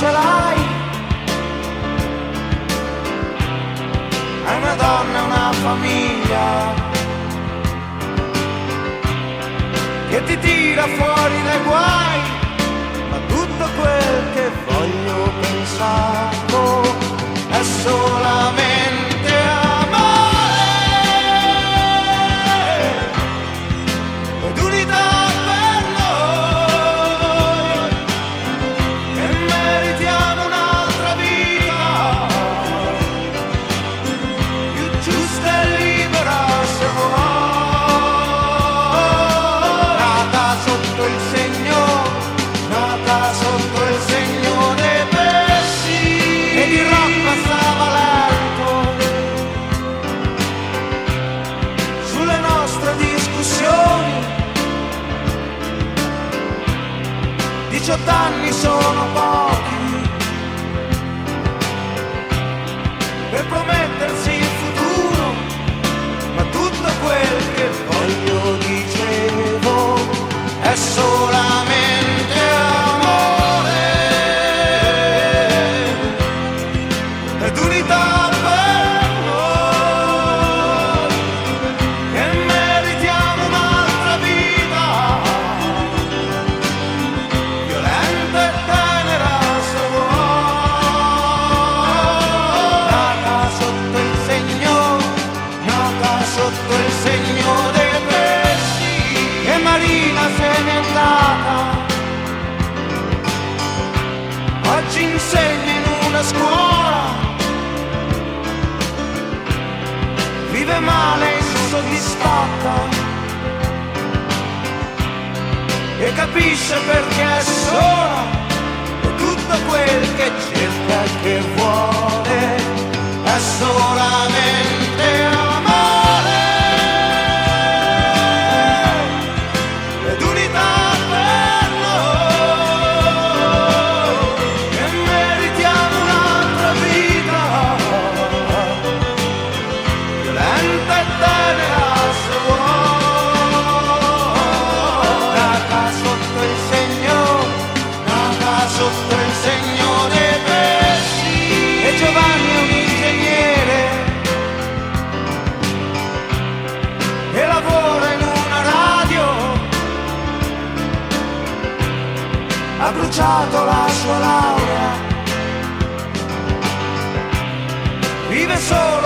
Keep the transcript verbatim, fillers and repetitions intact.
ce l'hai, hai una donna e una famiglia che ti tira fuori dai guai, ma tutto quel che voglio pensarlo è solamente amore ed unità per noi, e meritiamo un'altra vita più giusta e libera se vuoi. Il segno, nata sotto il segno dei pesci, ed il rock passava lento sulle nostre discussioni. Diciotto anni sono pochi per promettersi il futuro, ma tutto quel che voglio dicevo è solamente amore ed unità per noi, e meritiamo un'altra vita violenta e tenera se vuoi, nata sotto il segno, nata sotto il segno dei pesci, e Marina se n'è andata, oggi insegna in una scuola, vive male insoddisfatta e capisce perché è sola, e tutto quel che cerca e che vuole è solamente amore ed unità per noi, e meritiamo un'altra vita violenta e tenera se vuoi, nata sotto il segno, nata sotto il segno dei pesci, e Giovanni è un ingegnere e lavora in una radio, ha bruciato la sua laurea, vive solo